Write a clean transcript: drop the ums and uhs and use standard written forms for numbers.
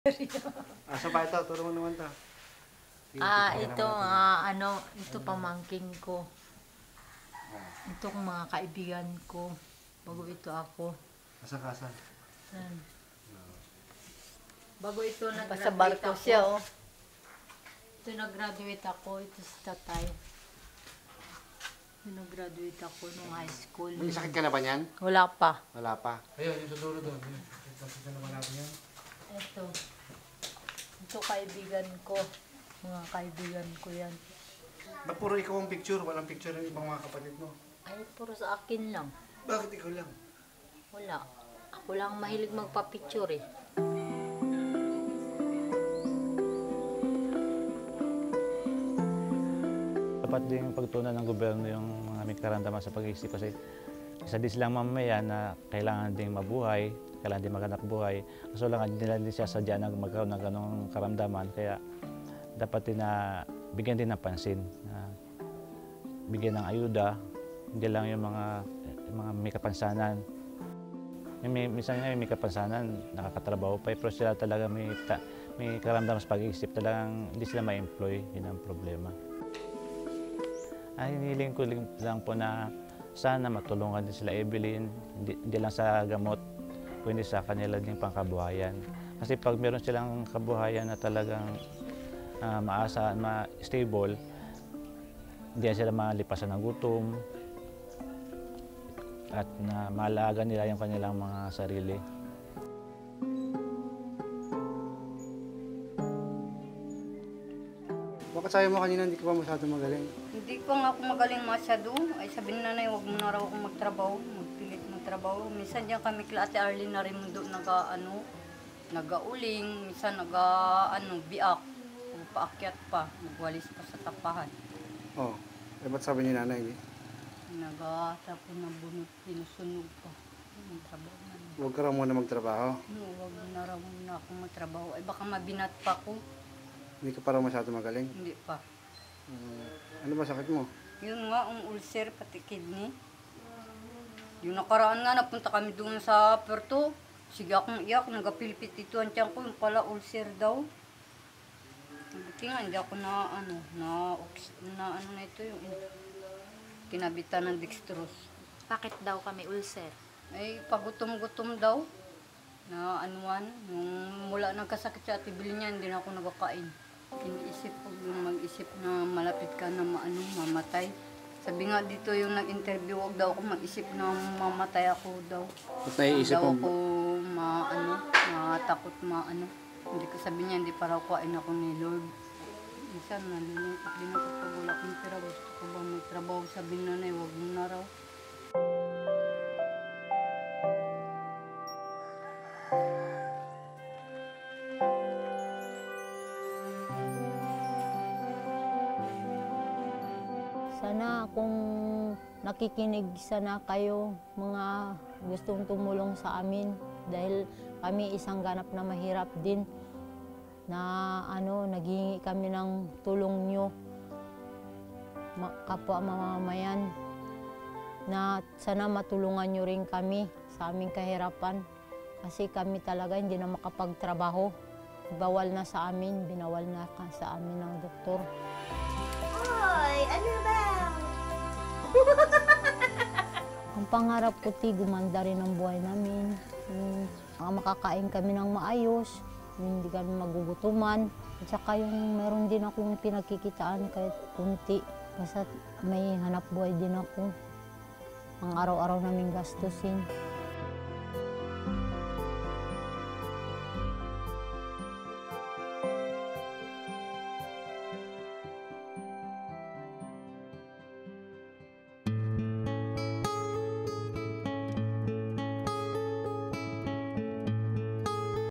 Asa pa ito? Turo mo naman ito. Ito pamangking ko. Ito kong mga kaibigan ko. Bago ito ako. Asa-kasa? Bago ito nag-graduate Sa barko ako. siya, oh. Ito nag-graduate ako. Ito si tatay. Ito nag-graduate ako nung high school. May sakit ka na ba niyan? Wala pa. Wala pa. Ayun, yung tuturo doon. Sakit ka naman natin yan. Ito. Ito kaibigan ko. Mga kaibigan ko yan. Ba't puro ikaw ang picture? Walang picture ng ibang mga kapatid mo? Ay, puro sa akin lang. Bakit ikaw lang? Wala. Ako lang mahilig magpa-picture eh. Dapat din pagtunan ng gobyerno yung mga may karamdaman sa pag-iisip kasi isa din silang mamamayan na kailangan din mabuhay, kailangan din maghanap buhay. Kaso lang nila din siya sadya na magkaroon ng ganong karamdaman kaya dapat din na bigyan din ng pansin, na bigyan ng ayuda, hindi lang yung mga may kapansanan. Minsan nga may kapansanan, nakakatrabaho pa, pero sila talaga may karamdaman sa pag-iisip, talagang hindi sila ma-employ, yun ang problema. Hinihiling ko lang po na sana matulungan din sila Evelyn, hindi lang sa gamot, kundi sa kanila din pangkabuhayan. Kasi pag meron silang kabuhayan na talagang maasa, stable, hindi sila malipasan ng gutom at na maalaga nila yung kanilang mga sarili. Bakit sabi mo kanina hindi ka pa masyado magaling? Hindi pa nga ako magaling masyado. Ay sabi ni nanay, huwag mo na raw akong magtrabaho, magpilit magtrabaho. Minsan diyan kami kila Ate Arlene na rin mundo nagauling, minsan biak. O paakyat pa, magwalis pa sa tapahan. Oo. Eh, ba't sabi ni nanay? Tapos na bunot, pinusunog pa. Magtrabaho na. Huwag ka raw muna magtrabaho. No, huwag mo na raw muna akong magtrabaho. Ay baka mabinat pa ko. Hindi ka pa raw masyado magaling. Hindi pa. Ano ba sakit mo? Yun nga, ang ulcer, pati kidney. Yung nakaraan nga, napunta kami doon sa Puerto. Sige akong iyak, nagapilipit ito ang tiyan ko, yung pala ulcer daw. Buti nga, hindi ako na ito yung kinabitan ng dextrose. Bakit daw kami ulcer? Ay, pagutom-gutom daw. Na nung mula nagkasakit sa Ate Bili niya, hindi na ako nagkakain. Iniisip ko yung mag-isip na malapit ka na mamatay. Sabi nga dito yung nag-interview, huwag daw ako mag-isip na mamatay ako daw. Ba't naiisip daw mo? ako matakot Hindi ko sabi niya, hindi para kuhain ako ni Lord. Minsan, nalulungkot din ako pag wala akong pera. Gusto ko ba magtrabaho? Sabi na nanay, huwag mo na raw. Sana kung nakikinig sana kayo, mga gustong tumulong sa amin dahil kami isang ganap na mahirap din na naghingi kami ng tulong nyo, kapwa mamamayan, na sana matulungan nyo rin kami sa aming kahirapan kasi kami talaga hindi na makapagtrabaho. Bawal na sa amin, binawal na sa amin ng doktor. Hoy, ano ba? Ang pangarap ko, gumanda rin ang buhay namin. Makakain kami ng maayos, hindi kami magugutuman. At saka yung meron din akong pinagkikitaan kahit kunti. Basta may hanap buhay din ako. Ang araw-araw naming gastusin.